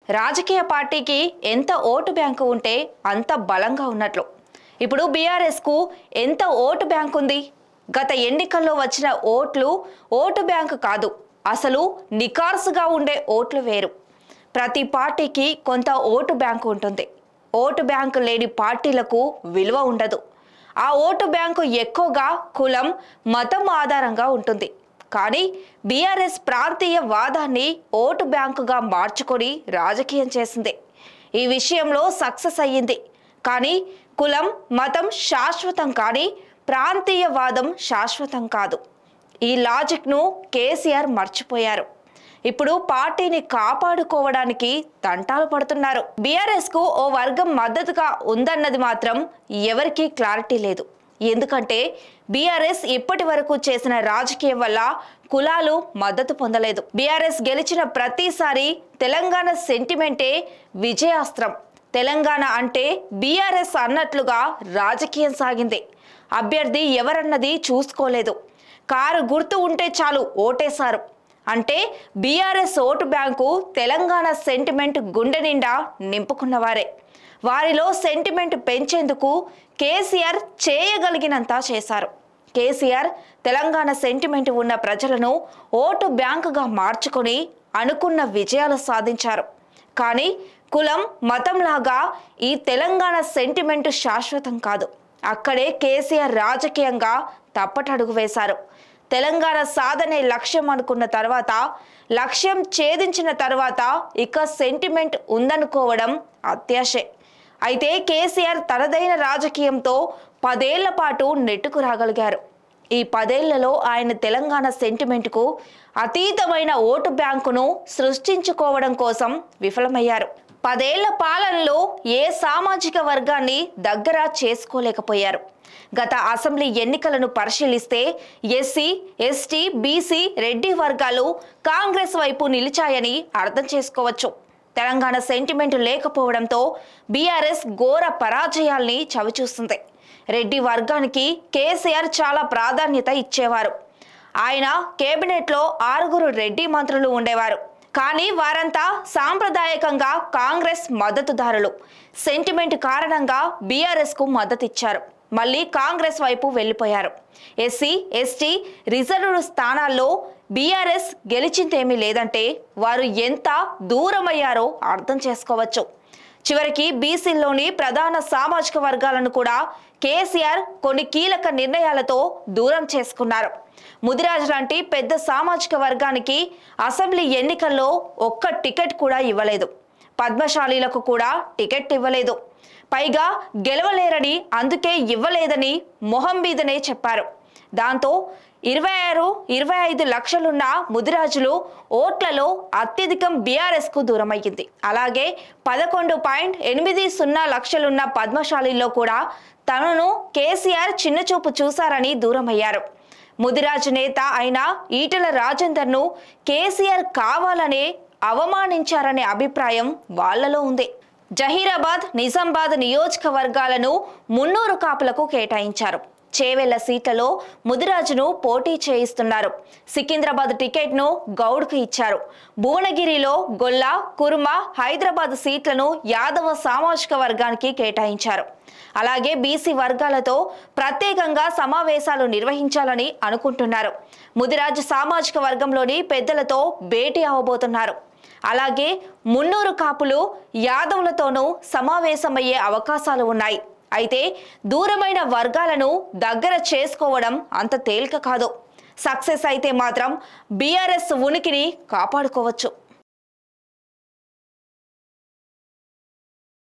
రాజకీయ పార్టీకి ఎంత ఓటు బ్యాంకు ఉంటే అంత బలంగా ఉన్నట్లు. ఇప్పుడు బీఆర్ఎస్ కు ఎంత ఓటు బ్యాంకు ఉంది? గత ఎన్నికల్లో వచ్చిన ఓటు బ్యాంకు కాదు, అసలు నికార్సుగా ఉండే ఓట్లు వేరు. ప్రతి పార్టీకి కొంత ఓటు బ్యాంకు ఉంటుంది. ఓటు బ్యాంకు లేని పార్టీలకు విలువ ఉండదు. ఆ ఓటు బ్యాంకు ఎక్కువగా కులం, మతం ఆధారంగా ఉంటుంది. కానీ బీఆర్ఎస్ ప్రాంతీయ వాదాన్ని ఓటు బ్యాంకుగా మార్చుకొని రాజకీయం చేసింది. ఈ విషయంలో సక్సెస్ అయ్యింది. కానీ కులం, మతం శాశ్వతం, కానీ ప్రాంతీయ వాదం శాశ్వతం కాదు. ఈ లాజిక్ను కేసీఆర్ మర్చిపోయారు. ఇప్పుడు పార్టీని కాపాడుకోవడానికి తంటాలు పడుతున్నారు. బీఆర్ఎస్ కు ఓ వర్గం మద్దతుగా ఉందన్నది మాత్రం ఎవరికీ క్లారిటీ లేదు. ఎందుకంటే బీఆర్ఎస్ ఇప్పటి వరకు చేసిన రాజకీయం వల్ల కులాలు మద్దతు పొందలేదు. బీఆర్ఎస్ గెలిచిన ప్రతిసారి తెలంగాణ సెంటిమెంటే విజయాస్త్రం. తెలంగాణ అంటే బీఆర్ఎస్ అన్నట్లుగా రాజకీయం సాగింది. అభ్యర్థి ఎవరన్నది చూసుకోలేదు. కారు గుర్తు ఉంటే చాలు ఓటేశారు. అంటే BRS vote bank Telangana sentiment గుండె నిండా నింపుకున్నవారే. వారిలో సెంటిమెంట్ పెంచేందుకు కేసీఆర్ చేయగలిగినంత చేశారు. కేసీఆర్ తెలంగాణ సెంటిమెంట్ ఉన్న ప్రజలను ఓటు బ్యాంకుగా మార్చుకొని అనుకున్న విజయాలు సాధించారు. కానీ కులం, మతం లాగా ఈ తెలంగాణ సెంటిమెంట్ శాశ్వతం కాదు. అక్కడే కేసీఆర్ రాజకీయంగా తప్పటడుగు వేశారు. తెలంగాణ సాధనే లక్ష్యం అనుకున్న తర్వాత, లక్ష్యం ఛేదించిన తర్వాత ఇక సెంటిమెంట్ ఉందనుకోవడం అత్యాశే. అయితే కేసీఆర్ తనదైన రాజకీయంతో 10 ఏళ్ల పాటు నెట్టుకు రాగలిగారు. ఈ 10 ఏళ్లలో ఆయన తెలంగాణ సెంటిమెంట్కు అతీతమైన ఓటు బ్యాంకును సృష్టించుకోవడం కోసం విఫలమయ్యారు. 10 ఏళ్ల పాలనలో ఏ సామాజిక వర్గాన్ని దగ్గర చేసుకోలేకపోయారు. గత అసెంబ్లీ ఎన్నికలను పరిశీలిస్తే ఎస్సీ, ఎస్టీ, బీసీ, రెడ్డి వర్గాలు కాంగ్రెస్ వైపు నిలిచాయని అర్థం చేసుకోవచ్చు. తెలంగాణ సెంటిమెంట్ లేకపోవడంతో బీఆర్ఎస్ ఘోర పరాజయాల్ని చవిచూస్తుంది. రెడ్డి వర్గానికి కేసీఆర్ చాలా ప్రాధాన్యత ఇచ్చేవారు. ఆయన కేబినెట్లో 6 రెడ్డి మంత్రులు ఉండేవారు. కానీ వారంతా సాంప్రదాయకంగా కాంగ్రెస్ మద్దతుదారులు. సెంటిమెంట్ కారణంగా బీఆర్ఎస్ కు మద్దతు ఇచ్చారు. మళ్ళీ కాంగ్రెస్ వైపు వెళ్ళిపోయారు. ఎస్సీ, ఎస్టీ రిజర్వ్డ్ స్థానాల్లో బీఆర్ఎస్ గెలిచిందేమీ లేదంటే వారు ఎంత దూరమయ్యారో అర్థం చేసుకోవచ్చు. చివరికి బీసీల్లోని ప్రధాన సామాజిక వర్గాలను కూడా కేసీఆర్ కొన్ని కీలక నిర్ణయాలతో దూరం చేసుకున్నారు. ముదిరాజ్ లాంటి పెద్ద సామాజిక వర్గానికి అసెంబ్లీ ఎన్నికల్లో ఒక్క టికెట్ కూడా ఇవ్వలేదు. పద్మశాలీలకు కూడా టికెట్ ఇవ్వలేదు. పైగా గెలవలేరని, అందుకే ఇవ్వలేదని మొహం మీదనే చెప్పారు. దాంతో 26-25 లక్షలున్న ముదిరాజులు ఓట్లలో అత్యధికం బీఆర్ఎస్ కు దూరమయ్యింది. అలాగే 11.80 లక్షలున్న పద్మశాలీల్లో కూడా తనను కేసీఆర్ చిన్నచూపు చూశారని దూరమయ్యారు. ముదిరాజు నేత అయిన ఈటెల రాజేందర్ను కేసీఆర్ కావాలనే అవమానించారనే అభిప్రాయం వాళ్లలో ఉంది. జహీరాబాద్, నిజామాబాద్ నియోజకవర్గాలను మున్నూరు కాపులకు కేటాయించారు. చేవెళ్ల సీట్లలో ముదిరాజును పోటీ చేయిస్తున్నారు. సికింద్రాబాద్ టికెట్ను గౌడ్కు ఇచ్చారు. భువనగిరిలో గొల్ల, కుర్మ, హైదరాబాద్ సీట్లను యాదవ సామాజిక వర్గానికి కేటాయించారు. అలాగే బీసీ వర్గాలతో ప్రత్యేకంగా సమావేశాలు నిర్వహించాలని అనుకుంటున్నారు. ముదిరాజు సామాజిక వర్గంలోని పెద్దలతో భేటీ అవ్వబోతున్నారు. అలాగే మున్నూరు కాపులు యాదవులతోనూ సమావేశమయ్యే అవకాశాలు ఉన్నాయి. అయితే దూరమైన వర్గాలను దగ్గర చేసుకోవడం అంత తేలిక కాదు. సక్సెస్ అయితే మాత్రం బీఆర్ఎస్ ఉనికిని కాపాడుకోవచ్చు.